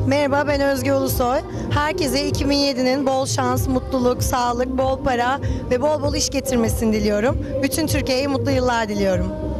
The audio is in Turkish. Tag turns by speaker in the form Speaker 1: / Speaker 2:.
Speaker 1: Merhaba, ben Özge Ulusoy. Herkese 2007'nin bol şans, mutluluk, sağlık, bol para ve bol bol iş getirmesini diliyorum. Bütün Türkiye'ye mutlu yıllar diliyorum.